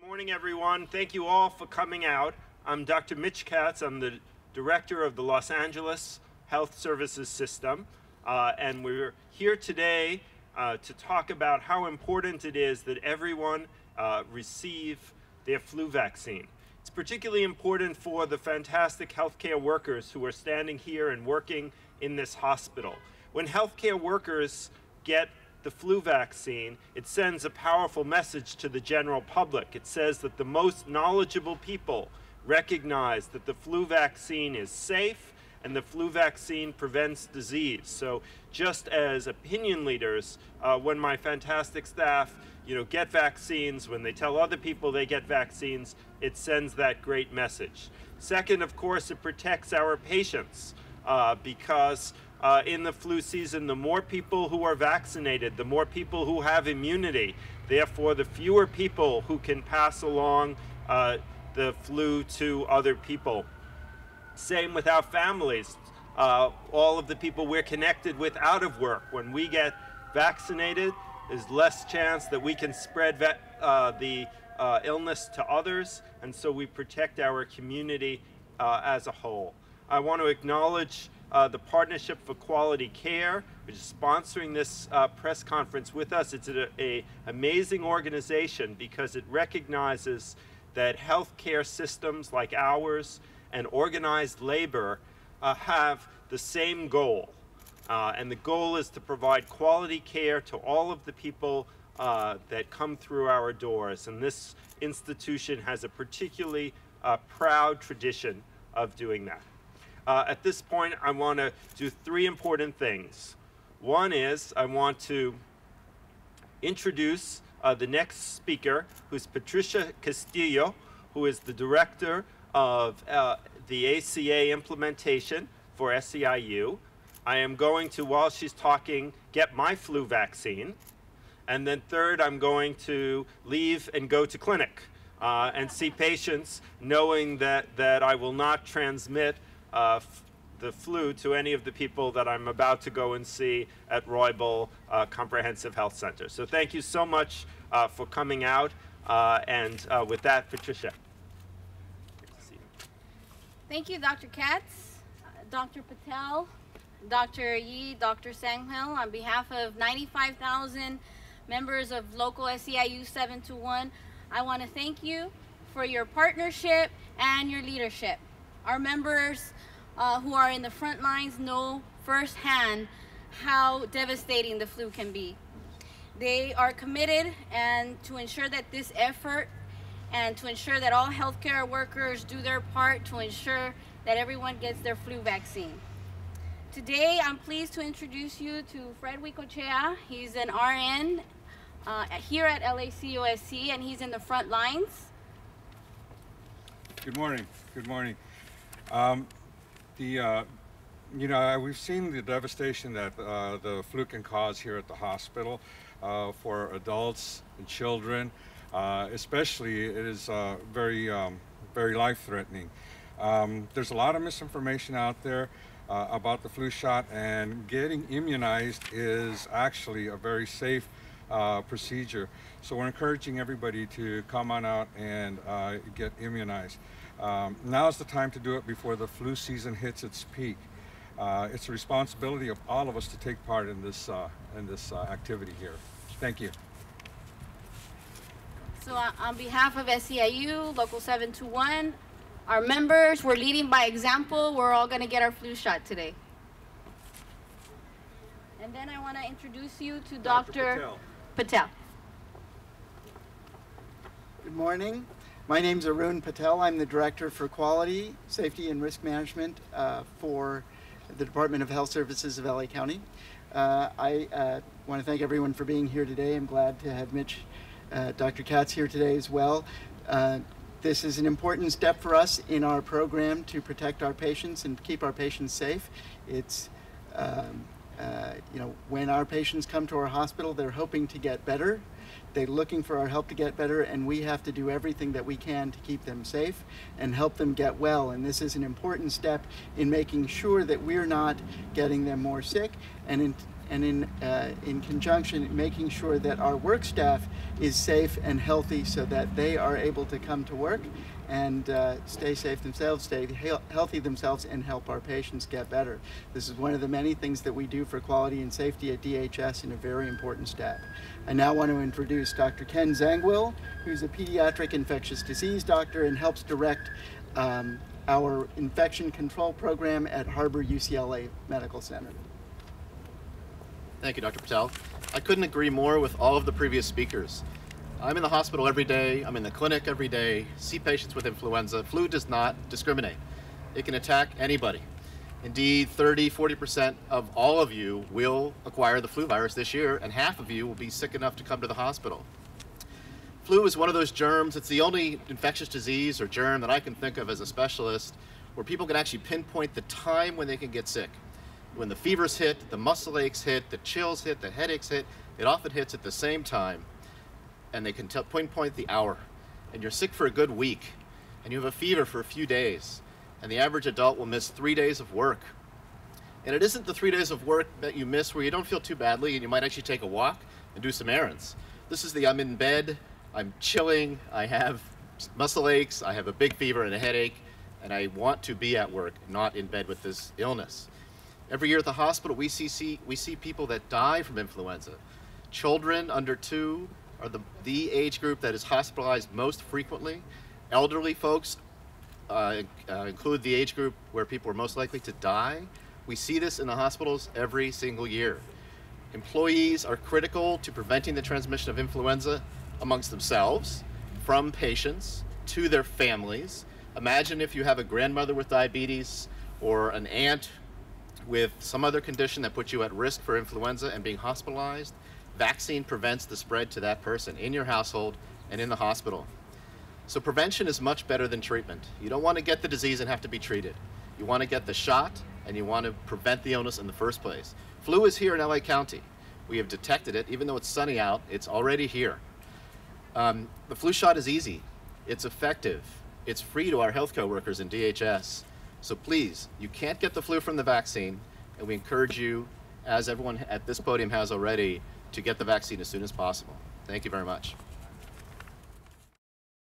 morning, everyone. Thank you all for coming out. I'm Dr. Mitch Katz. I'm the director of the Los Angeles Health Services System. And we're here today to talk about how important it is that everyone receive their flu vaccine. It's particularly important for the fantastic healthcare workers who are standing here and working in this hospital. When healthcare workers get the flu vaccine, it sends a powerful message to the general public. It says that the most knowledgeable people recognize that the flu vaccine is safe and the flu vaccine prevents disease. So just as opinion leaders, when my fantastic staff get vaccines, when they tell other people they get vaccines, it sends that great message. Second, of course, it protects our patients because in the flu season, the more people who are vaccinated, the more people who have immunity, therefore the fewer people who can pass along the flu to other people. Same with our families. All of the people we're connected with out of work, when we get vaccinated, there's less chance that we can spread the illness to others, and so we protect our community as a whole. I want to acknowledge the Partnership for Quality Care, which is sponsoring this press conference with us. It's an amazing organization because it recognizes that healthcare systems like ours and organized labor have the same goal. And the goal is to provide quality care to all of the people that come through our doors. And this institution has a particularly proud tradition of doing that. At this point, I want to do three important things. One is I want to introduce the next speaker, who's Patricia Castillo, who is the director of the ACA implementation for SEIU. I am going to, while she's talking, get my flu vaccine. And then third, I'm going to leave and go to clinic and see patients, knowing that I will not transmit the flu to any of the people that I'm about to go and see at Roybal Comprehensive Health Center. So thank you so much for coming out. And with that, Patricia. Thank you, Dr. Katz, Dr. Patel, Dr. Yi, Dr. Zangwill. On behalf of 95,000 members of local SEIU721, I want to thank you for your partnership and your leadership. Our members who are in the front lines know firsthand how devastating the flu can be. They are committed and to ensure that this effort and to ensure that all healthcare workers do their part to ensure that everyone gets their flu vaccine. Today, I'm pleased to introduce you to Fred Huicochea. He's an RN here at LAC+USC, and he's in the front lines. Good morning. Good morning. We've seen the devastation that the flu can cause here at the hospital for adults and children. Especially, it is very life-threatening. There's a lot of misinformation out there about the flu shot, and getting immunized is actually a very safe procedure. So we're encouraging everybody to come on out and get immunized. Now is the time to do it before the flu season hits its peak. It's a responsibility of all of us to take part in this activity here. Thank you. So on behalf of SEIU, Local 721, our members, we're leading by example. We're all going to get our flu shot today. And then I want to introduce you to Dr. Patel. Good morning. My name is Arun Patel. I'm the Director for Quality, Safety, and Risk Management for the Department of Health Services of LA County. I want to thank everyone for being here today. I'm glad to have Dr. Katz here today as well. This is an important step for us in our program to protect our patients and keep our patients safe. It's, when our patients come to our hospital, they're hoping to get better. They're looking for our help to get better, and we have to do everything that we can to keep them safe and help them get well. And this is an important step in making sure that we're not getting them more sick and and in conjunction making sure that our work staff is safe and healthy so that they are able to come to work and stay safe themselves, stay healthy themselves, and help our patients get better. This is one of the many things that we do for quality and safety at DHS, and a very important step. I now want to introduce Dr. Ken Zangwill, who's a pediatric infectious disease doctor and helps direct our infection control program at Harbor-UCLA Medical Center. Thank you, Dr. Patel. I couldn't agree more with all of the previous speakers. I'm in the hospital every day, I'm in the clinic every day, see patients with influenza. Flu does not discriminate. It can attack anybody. Indeed, 30–40% of all of you will acquire the flu virus this year, and half of you will be sick enough to come to the hospital. Flu is one of those germs, it's the only infectious disease or germ that I can think of as a specialist where people can actually pinpoint the time when they can get sick. When the fevers hit, the muscle aches hit, the chills hit, the headaches hit, it often hits at the same time. And they can pinpoint the hour, and you're sick for a good week, and you have a fever for a few days, and the average adult will miss 3 days of work. And it isn't the 3 days of work that you miss where you don't feel too badly and you might actually take a walk and do some errands. This is the I'm in bed, I'm chilling, I have muscle aches, I have a big fever and a headache, and I want to be at work, not in bed with this illness. Every year at the hospital, we see people that die from influenza. Children under 2 are the age group that is hospitalized most frequently. Elderly folks include the age group where people are most likely to die. We see this in the hospitals every single year. Employees are critical to preventing the transmission of influenza amongst themselves, from patients, to their families. Imagine if you have a grandmother with diabetes or an aunt with some other condition that puts you at risk for influenza and being hospitalized. Vaccine prevents the spread to that person in your household and in the hospital. So prevention is much better than treatment. You don't want to get the disease and have to be treated. You want to get the shot, and you want to prevent the illness in the first place. Flu is here in LA County. We have detected it. Even though it's sunny out, it's already here. The flu shot is easy. It's effective. It's free to our healthcare workers in DHS. So please, you can't get the flu from the vaccine, and we encourage you, as everyone at this podium has already, to get the vaccine as soon as possible. Thank you very much.